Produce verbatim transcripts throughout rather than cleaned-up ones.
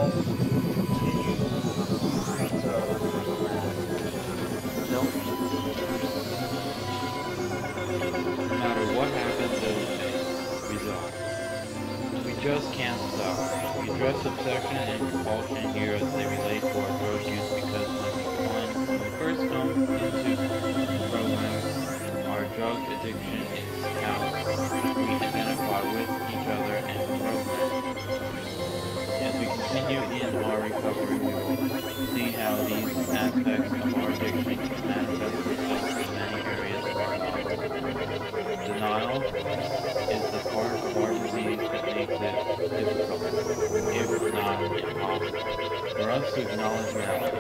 No matter what happens, they will say, resolve. We just can't stop. We address obsession and repulsion here as they relate to our drug use because when we, when we first come into the program, our drug addiction is how we identify with each other and the program. As we continue in our recovery, we will see how these aspects of our addiction can manifest themselves in many areas of our lives. Denial is the part of our disease that makes it difficult, if not impossible, for us to acknowledge reality.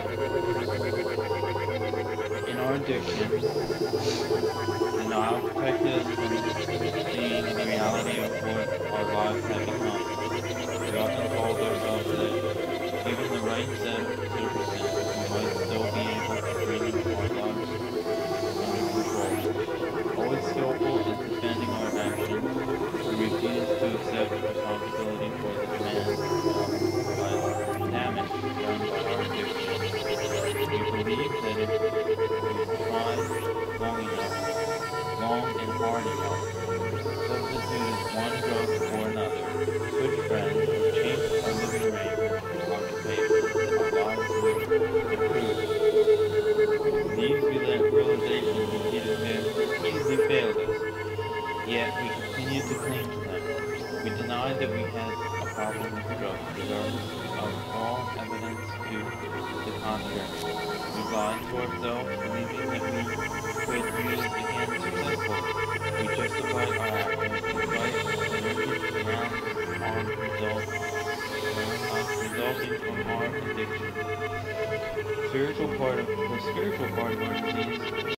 In our addiction, denial protected us from seeing the reality of what our lives had become. We often told ourselves that given the right set of circumstances, we might still be able to bring our lives under control. Always skillful in defending our actions, we refuse to accept responsibility for the demands by damage done by our addiction. We believe that if we try long enough, long and hard enough, substituted one drug for another, switch friends, or change our living arrangements or occupation, our lives would improve. These realizations repeatedly failed us, yet we continued to cling to them. We denied that we had a problem with drugs, regardless of all evidence to the contrary. We lied to ourselves, believing that we could use again successfully. We justified our actions despite allergic around harm result, uh, resulting from our addiction. Spiritual part of the spiritual part of our disease